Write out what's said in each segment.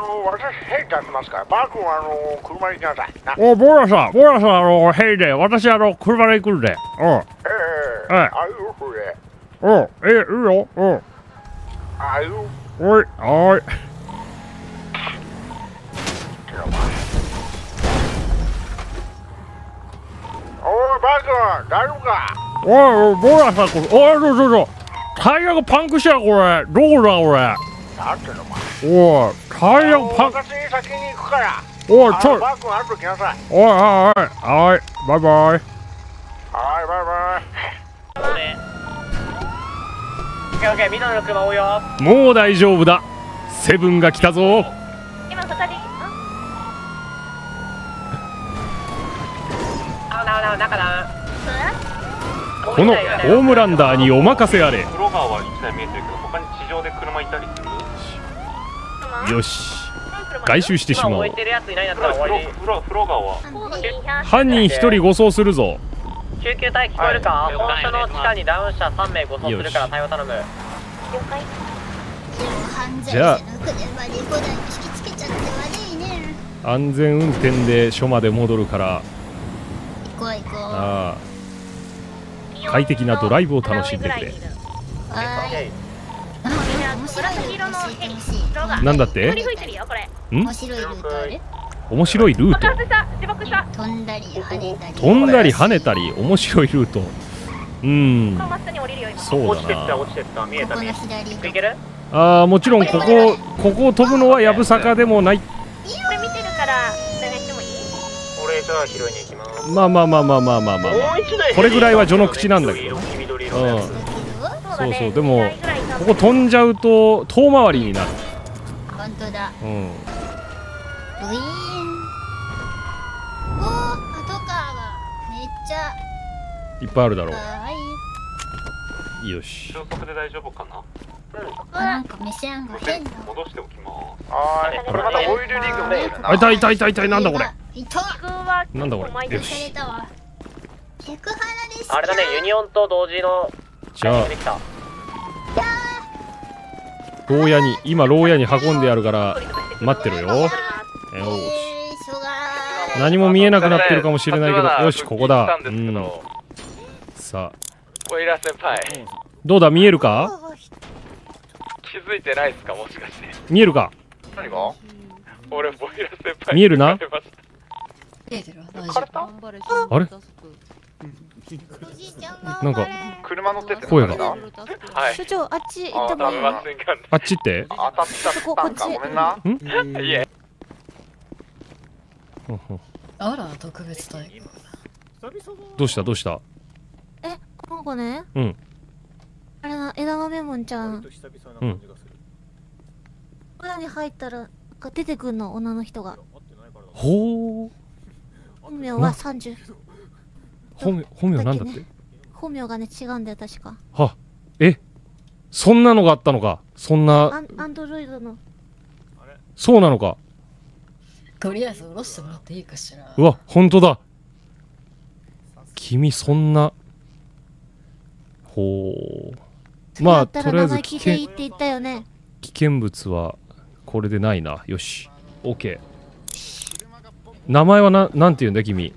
私ヘイってやってますから、バー君は車に行きなさいな。 ボラさん、ヘイで、私車で行くんで。 ああいうふうで。 いいよ。 ああいう。 おい。 おい、バー君、大丈夫か。 おい、ボラさん、そう。タイヤがパンクしたよ、これ。どこだ、これ。 なんていうの、お前。 おい、タイヤがパンク。 私に先に行くから。 おい、 バー君、後で来なさい。 はい、バイバイ。 はい、バイバイ。 オッケー、緑の車追うよ。 もう大丈夫だ。セブンが来たぞ。 今2人。 中だ。 このホームランダーにお任せあれ。 フロ川は1台見えてるけど、他に地上で車いたりする？ よし、回収してしまおう。 置いてるやついないんだったら終わり。 フロ川。 犯人1人護送するぞ。 救急隊聞こえるか？本署の地下にダウン車3名護送するから対応頼む。 了解。 じゃあ車で5台引きつけちゃって悪いね。 安全運転で署まで戻るから。 行こう。 ああ、快適なドライブを楽しんでくれ。なんだって？ 面白いルートある？ 面白いルート。 飛んだり跳ねたり面白いルート。そうだな。 落ちてった。見えた。 ここの左いける？ ああ、もちろんここを飛ぶのはやぶさかでもない。 これ見てるからお願いしてもいい？ 俺じゃあ拾いに行きます。 まあこれぐらいは序の口なんだけど。そうでもここ飛んじゃうと遠回りになる。 本当だ。ウィーン。おー、パトカーがめっちゃいっぱいあるだろかわいい。 よし。 消速で大丈夫かな？ なんか目線が変だ。 戻しておきます。 はい、これまたオイルリングもいるな。 痛い、なんだこれ。なんだこれ。よさし。 れたわ。セクハラです。 あれだね、ユニオンと同時の。 じゃあできた。 今牢屋に運んでやるから待ってろよ。よし。何も見えなくなってるかもしれないけど、よし、ここだ。さあ、 ボイラー先輩、 どうだ、見えるか？ 気づいてないですか、もしかして。 見えるか？ 何が？ 俺ボイラー先輩見えるな？あれ？なんか車乗ってて声が。 はい。 所長、あっち行ってもいい？ あっちって？ 当たっちゃったんか、ごめんな。 いえ。 あら、特別待遇。 どうした？ なんかね、あれな、枝豆もんちゃん。裏に入ったら出てくんの、女の人が。 ほう。 本名は30。 本名なんだって？ 本名がね、違うんだよ、確か。 は、そんなのがあったのか。そんな。 アンドロイドの。 そうなのか。 とりあえず下ろしてもらっていいかしら。 うわ、本当だ。君そんな。ほう。まあとりあえず危険物はこれでないな。よし。OK。名前はなんて言うんだ君。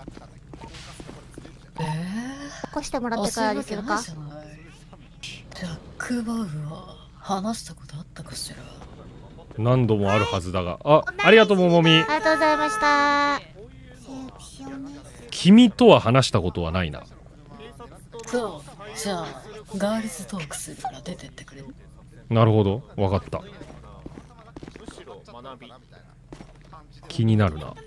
起こしてもらってからにするか。 ジャック・バウは話したことあったかしら。 何度もあるはずだが。ありがとうももみ。 ありがとうございました。 君とは話したことはないな。 そう、じゃあガールズトークするから出てってくれ。 なるほど、わかった。気になるな。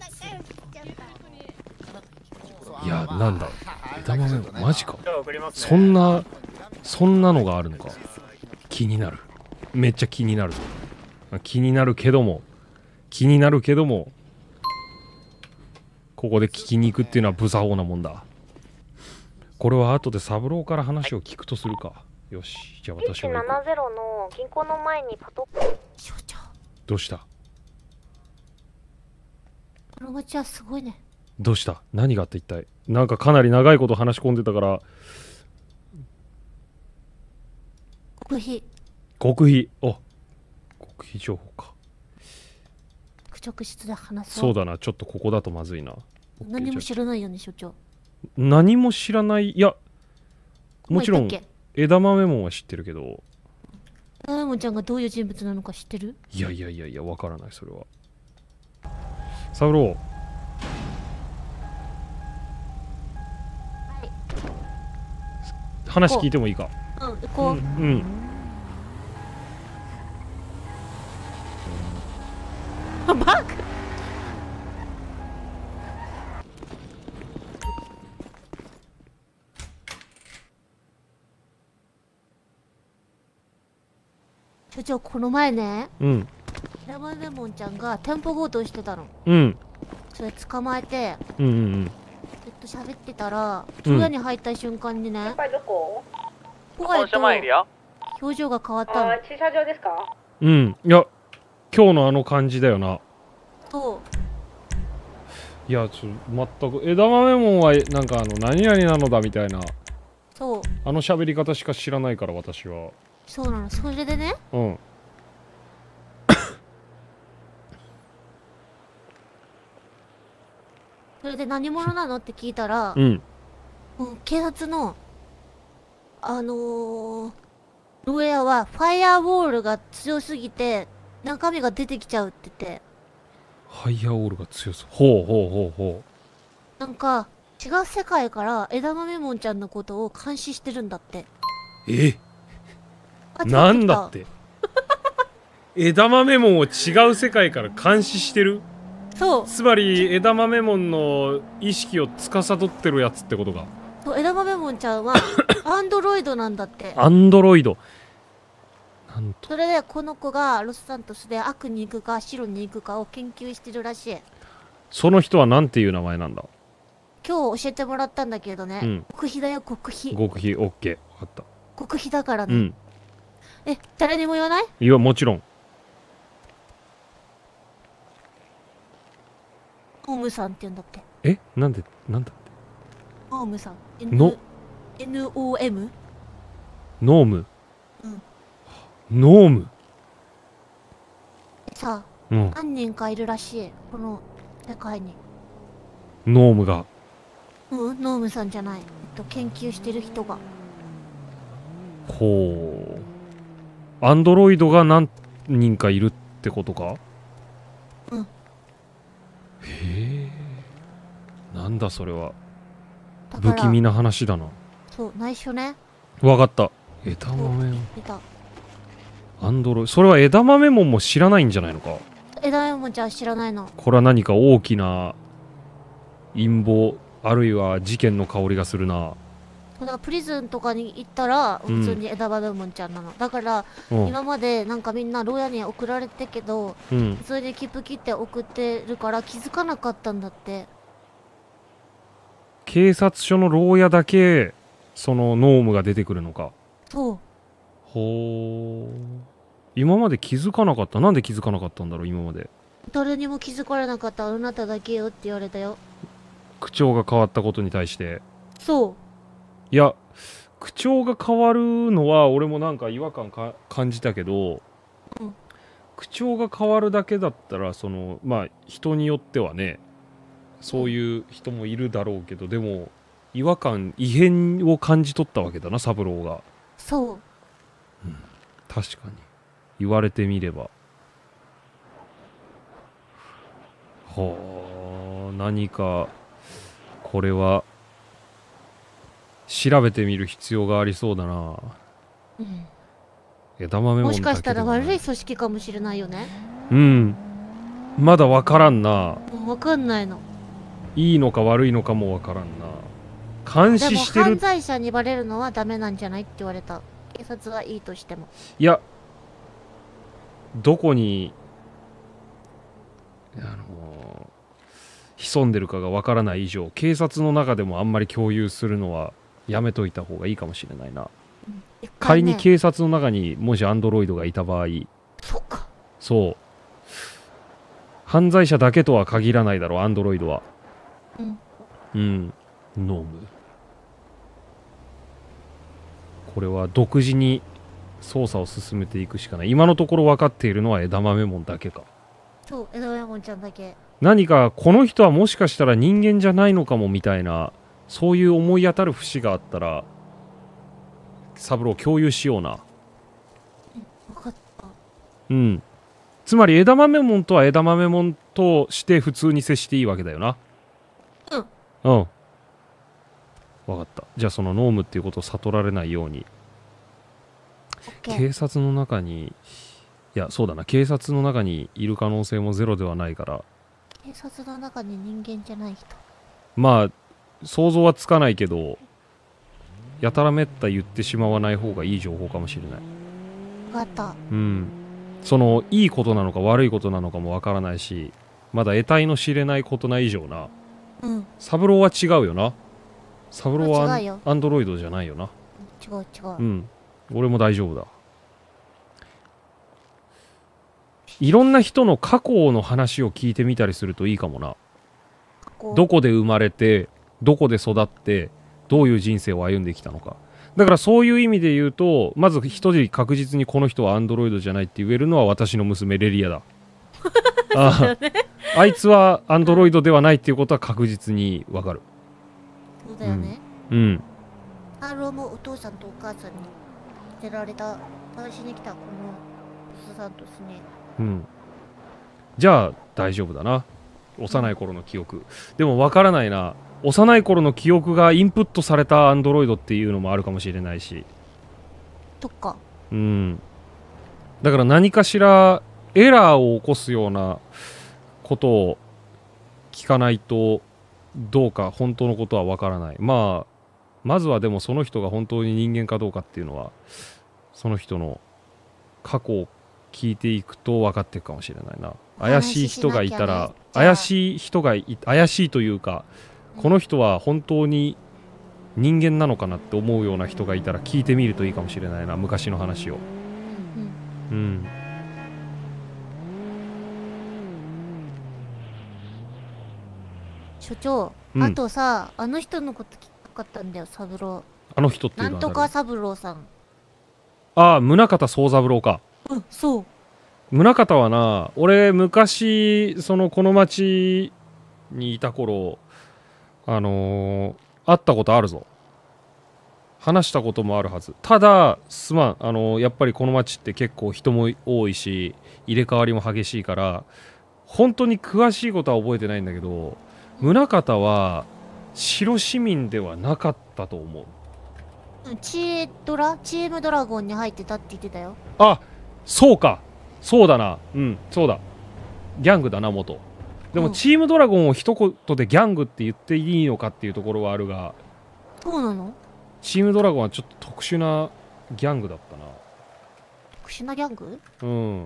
いや、なんだ、枝豆マジか。そんなのがあるのか。気になる。めっちゃ気になるぞ。気になるけどもここで聞きに行くっていうのは無作法なもんだ。これは後で三郎から話を聞くとするか。よし、じゃあ私は行く。 1170の銀行の前にパト。所長、 どうした？ この街はすごいね。 どうした？何があって一体。なんかかなり長いこと話し込んでたから。 極秘。 極秘情報か。 直室で話そう。 そうだな、ちょっとここだとまずいな。 何も知らないよね、所長。 何も知らない。いや、もちろんお前言ったっ枝豆もんは知ってるけど。 けメモンちゃんがどういう人物なのか知ってる？ いやいやいやいや、わからない、それは。サブロー。話聞いてもいいか？ うん、行こう。 うん。 バカ。所長、この前ね、 うん。 ラマメモンちゃんが店舗強盗してたの。 うん。 それ捕まえて、 うんうん喋ってたら、 うん部屋に入った瞬間にね、 どこ？ 怖いと本社前いるよ。 表情が変わったの。 駐車場ですか？ うん。うん。いや、今日のあの感じだよな。 そう。 いや、全く枝豆もんはなんか何々なのだみたいなそう。 喋り方しか知らないから私は。 そうなの。それでね、 うん。 それで何者なのって聞いたら、 うん警察の牢屋はファイアウォールが強すぎて中身が出てきちゃうって言って、 ハイヤーオールが強そう。ほうほうほうほなんか違う世界から枝豆もんちゃんのことを監視してるんだって。 う。 あなんだっ。て枝豆もんを違う世界から監視してる。 そうつまり枝豆もんの意識を司ってるやつってことか。 そう、枝豆もんちゃんはアンドロイドなんだって。 アンドロイド。なんと。 それでこの子がロスサントスで悪に行くか白に行くかを研究してるらしい。 その人はなんていう名前なんだ？ 今日教えてもらったんだけどね、 うん極秘だよ、極秘。 極秘。オッケー。分かった。 極秘だからね。 うん。 誰にも言わない？ いや、もちろん。 ホームさんって言うんだって。 なんでなんだって。 ホームさん。 の NOM？ ノーム。 うんノーム。 さあ、 うん。 何人かいるらしい。この世界に。 ノームが。 ノームさんじゃない。研究してる人が。 ほう。アンドロイドが何人かいるってことか？ うん。 へえ。なんだそれは。 だから不気味な話だな。 そう、内緒ね。 わかった。枝豆見た。 アンドロイド。それは枝豆もんも知らないんじゃないのか。 枝豆もんちゃん知らないの。 これは何か大きな陰謀あるいは事件の香りがするな。 だからプリズンとかに行ったら普通に枝豆もんちゃんなの。だからうん今までなんかみんな牢屋に送られてけど、 うん。 普通に切符切って送ってるから気づかなかったんだって。 警察署の牢屋だけそのノームが出てくるのか。 そう。 ほう。今まで気づかなかった。なんで気づかなかったんだろう今まで。 誰にも気づかれなかったあなただけよって言われたよ。 口調が変わったことに対して。 そう。 いや、口調が変わるのは俺もなんか違和感感じたけど、 うん、 口調が変わるだけだったらまあ人によってはねそういう人もいるだろうけど、でも違和感異変を感じ取ったわけだな三郎が。 そう。 確かに言われてみれば。はあ、何かこれは調べてみる必要がありそうだな。 うん、 枝豆もんだけでもしかしたらもない悪い組織かもしれないよね。 うん。まだわからんな。 わかんないの。 いいのか悪いのかもわからんな。監でも視してる。 犯罪者にバレるのはダメなんじゃないって言われた。警察はいいとしても。 いや、どこに潜んでるかがわからない以上、警察の中でもあんまり共有するのはやめといた方がいいかもしれないな。仮に警察の中にもしアンドロイドがいた場合、 そっか。 そう犯罪者だけとは限らないだろう、アンドロイドは。ノーム。これは独自に捜査を進めていくしかない。今のところ分かっているのは枝豆もんだけか。 そう、エドヤモンちゃんだけ。 何かこの人はもしかしたら人間じゃないのかもみたいな、そういう思い当たる節があったら三郎共有しような。 分かった。 うん。つまり枝豆もんとは枝豆もんとして普通に接していいわけだよな。うん。分かった。じゃあそのノームっていうことを悟られないように。警察の中に、いやそうだな、警察の中にいる可能性もゼロではないから。 警察の中に人間じゃない人。 まあ想像はつかないけど、やたらめった言ってしまわない方がいい情報かもしれない。 分かった。 うん。そのいいことなのか悪いことなのかもわからないし、まだ得体の知れないことな以上な。 うん。 三郎は違うよな。三郎は違うよ。 アンドロイドじゃないよな。 違う違う。 うん。俺も大丈夫だ。いろんな人の過去の話を聞いてみたりするといいかもな。どこで生まれて、どこで育って、どういう人生を歩んできたのか。だからそういう意味で言うと、まず一人確実にこの人はアンドロイドじゃないって言えるのは私の娘レリアだ。あいつはアンドロイドではないっていうことは確実にわかる。 そうだよね。 うん。 ハローもお父さんとお母さんに捨てられた、私に来たこのお父さんとですね。 うん。じゃあ大丈夫だな。幼い頃の記憶。でもわからないな。幼い頃の記憶がインプットされたアンドロイドっていうのもあるかもしれないし。 とか。 うん。だから何かしらエラーを起こすようなことを聞かないとどうか本当のことはわからない。まずはでもその人が本当に人間かどうかっていうのはその人の過去を聞いていくと分かっていくかもしれないな。怪しい人がいたら、怪しいというか、この人は本当に人間なのかなって思うような人がいたら聞いてみるといいかもしれないな、昔の話を。うん。 所長、あとさ、あの人のこと聞きたかったんだよ、三郎。 あの人っていうのはなんとか三郎さん。 ああ、宗像宗三郎か。 うん、そう。 宗像はな、俺昔この町にいた頃会ったことあるぞ。話したこともあるはず。ただすまん、やっぱりこの町って結構人も多いし入れ替わりも激しいから本当に詳しいことは覚えてないんだけど、宗像は白市民ではなかったと思う。 チームドラゴンに入ってたって言ってたよ。 あ、そうか。そうだな。うん、そうだ。ギャングだな、元。でも、チームドラゴンを一言でギャングって言っていいのかっていうところはあるが、 そうなの？ チームドラゴンはちょっと特殊なギャングだったな。 特殊なギャング？ うん。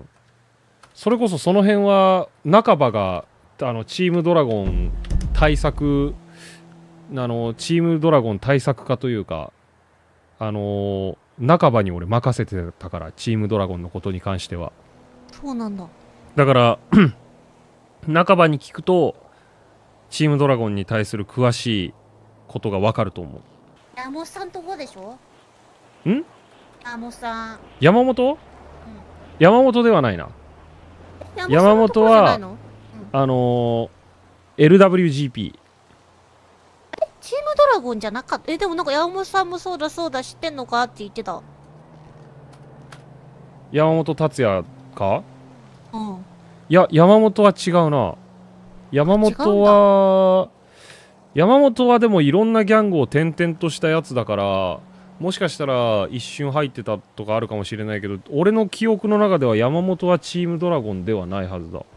それこそその辺は、半ばが、チームドラゴン対策、チームドラゴン対策家というか、半ばに俺任せてたから、チームドラゴンのことに関しては。 そうなんだ。 だから半ばに聞くとチームドラゴンに対する詳しいことが分かると思う。 山本さんとこでしょ？ ん？ 山本さん。 山本？山本ではないな。山本はLWGP。 チームドラゴンじゃなかった。でもなんか山本さんもそうだそうだ知ってんのかって言ってた。 山本達也か？ うん。 いや、山本は違うな。山本はでもいろんなギャングを転々としたやつだから、もしかしたら一瞬入ってたとかあるかもしれないけど、俺の記憶の中では山本はチームドラゴンではないはずだ。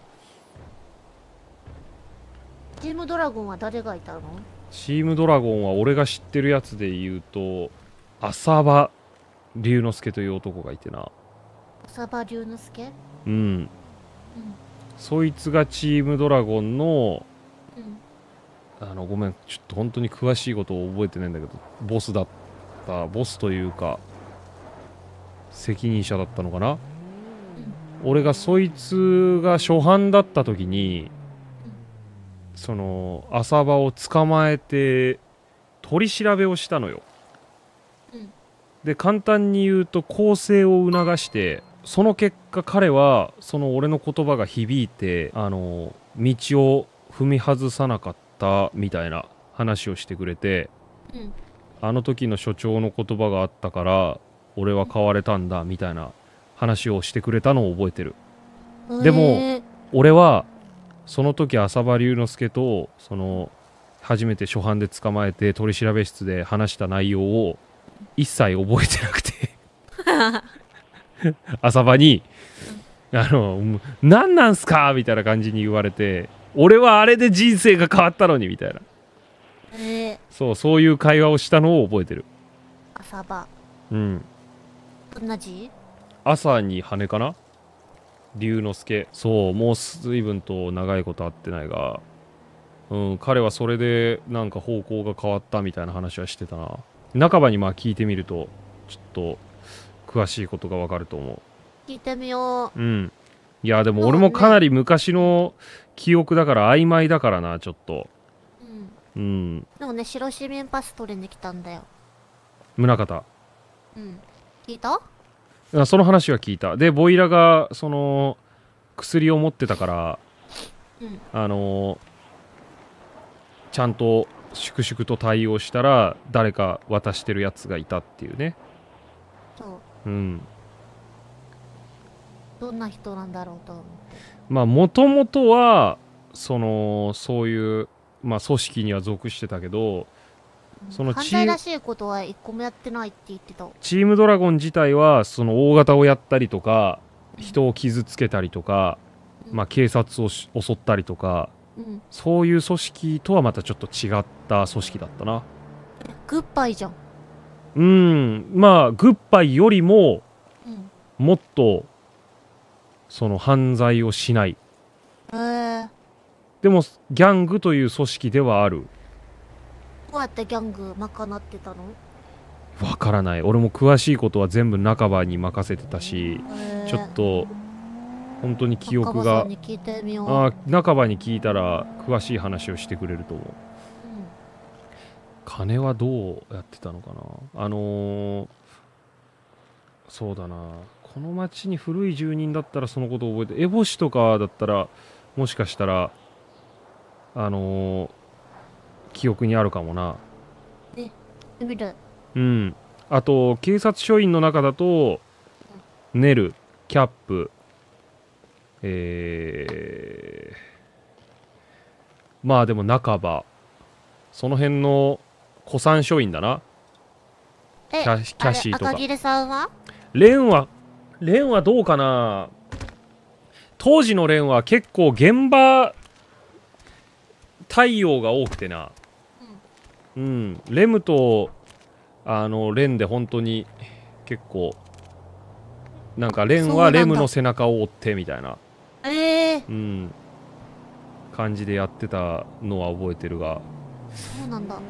チームドラゴンは誰がいたの？ チームドラゴンは俺が知ってるやつで言うと浅場龍之介という男がいてな。 浅場龍之介？ うん、そいつがチームドラゴンの、ごめんちょっと本当に詳しいことを覚えてないんだけど、ボスというか責任者だったのかな。俺がそいつが初犯だった時にその浅場を捕まえて取り調べをしたのよ。で簡単に言うと更生を促してその結果彼はその俺の言葉が響いて道を踏み外さなかったみたいな話をしてくれて、 うんあの時の所長の言葉があったから俺は変われたんだみたいな話をしてくれたのを覚えてる。でも俺はその時浅場龍之介とその初めて初犯で捕まえて取り調べ室で話した内容を一切覚えてなくて浅場に何なんすかみたいな感じに言われて、俺はあれで人生が変わったのにみたいな、そういう会話をしたのを覚えてる。 朝場うん。 どんな字？ 朝に羽かな、龍之介。そう、もう随分と長いこと会ってないが、彼はそれでなんか方向が変わったみたいな話はしてたな。半ばにまあ聞いてみるとちょっと詳しいことがわかると思聞いてみよう。いやでも俺もかなり昔の記憶だから曖昧だからな、ちょっと。 でもね、白市民パス取りに来たんだよ。 宗像。 聞いた？ その話は聞いた。でボイラがその薬を持ってたから、ちゃんと粛々と対応したら誰か渡してるやつがいたっていうね。 そう。どんな人なんだろうと思って。 まあもともとはそういう、まあ、組織には属してたけど、その犯罪らしいことは一個もやってないって言ってた。 チームドラゴン自体はその大型をやったりとか、人を傷つけたりとか、まあ、警察を襲ったりとか、そういう組織とはまたちょっと違った組織だったな。 グッバイじゃん。 まあグッバイよりも、もっとその犯罪をしない。でもギャングという組織ではある。 どうやってギャング賄ってたの？ わからない。俺も詳しいことは全部半ばに任せてたし、ちょっと本当に記憶が、半ばに聞いたら詳しい話をしてくれると思う。金はどうやってたのかな。そうだな、この町に古い住人だったらそのことを覚えて、烏帽子とかだったらもしかしたら記憶にあるかもな。 見る。 あと警察署員の中だと、ネル、キャップ、まあでも半ば、その辺の古参署員だな。キャシーとか。 赤切さんは？ レンはどうかな。当時のレンは結構現場対応が多くてな。レムとレンで本当に結構なんかレンはレムの背中を追ってみたいな感じでやってたのは覚えてるが。 そうなんだ。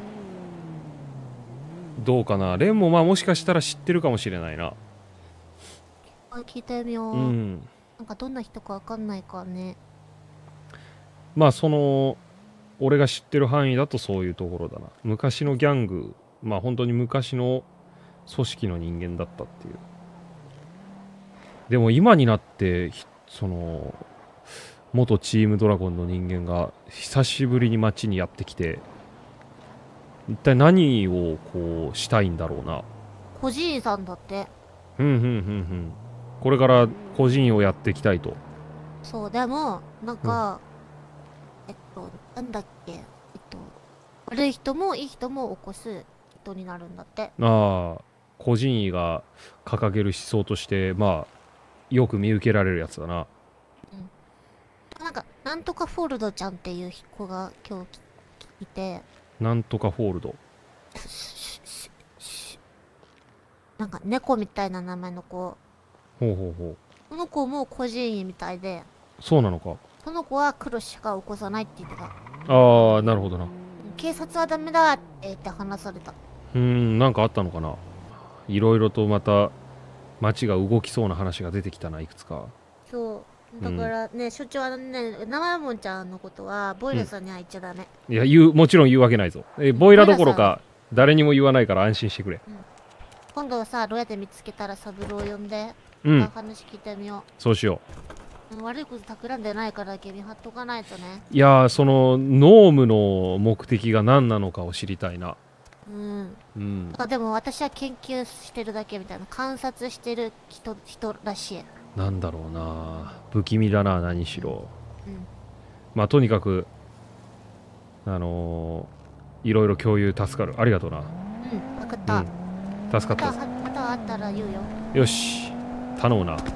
どうかな。レンもまあもしかしたら知ってるかもしれないな。 聞いてみよう。なんかどんな人かわかんないからね。 まあその俺が知ってる範囲だとそういうところだな。昔のギャング、まあ本当に昔の組織の人間だったっていう。でも今になってその元チームドラゴンの人間が久しぶりに街にやってきて、一体何をこうしたいんだろうな。 孤児院さんだって。 これから孤児院をやっていきたいと。 そう、でもなんか、なんだっけ、悪い人もいい人も起こす人になるんだって。 孤児院が掲げる思想としてまあよく見受けられるやつだな。 なんかなんとかフォールドちゃんっていう子が今日いて。 なんとかフォールド。 なんか猫みたいな名前の子。この子も孤児院みたいで。 そうなのか。 この子は苦労しか起こさないって言ってた。 なるほどな。 警察はダメだって言って話された。 なんかあったのかな。いろいろとまた街が動きそうな話が出てきたな、いくつか。 そうだからね、所長はね、生もんちゃんのことはボイラさんには言っちゃダメ。 いやもちろん言うわけないぞ。ボイラどころか誰にも言わないから安心してくれ。 今度はさ、どうやって見つけたらサブロー呼んで。 うん話聞いてみよそうしよう。悪いこと企んでないから君貼っとかないとね。 う。いやー、そのノームの目的が何なのかを知りたいな。うん。 でも私は研究してるだけみたいな、観察してる人らしい。 なんだろうな、不気味だな、何しろ。 うん。 まあとにかくいろいろ共有助かる。ありがとうな。 うん、分かった。 助かった。 またあったら言うよ。 よし、頼むな。 なんか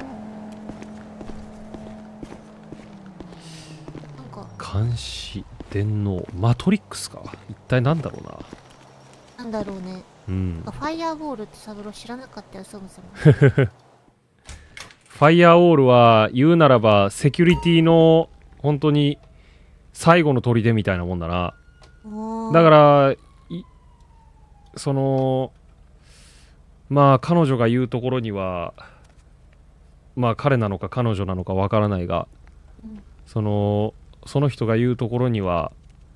監視電脳マトリックスか。一体なんだろうな。 なんだろうね。 うん。 ファイヤーボールってサブロー知らなかったよ、そもそも。 ファイヤーウォールは言うならばセキュリティの本当に最後の砦みたいなもんだな。だからそのまあ彼女が言うところには、まあ彼なのか彼女なのかわからないが、その人が言うところには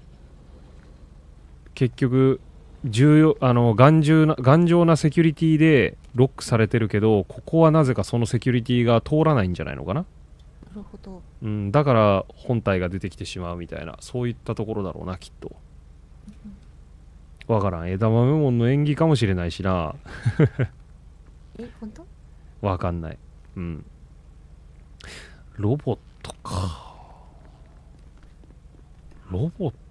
結局頑丈なセキュリティでロックされてるけど、ここはなぜかそのセキュリティが通らないんじゃないのかな。 なるほど。 うん、だから本体が出てきてしまうみたいな、そういったところだろうな、きっと。わからん。枝豆門の演技かもしれないしな。 本当？ わかんない。うん。ロボットか。ロボッ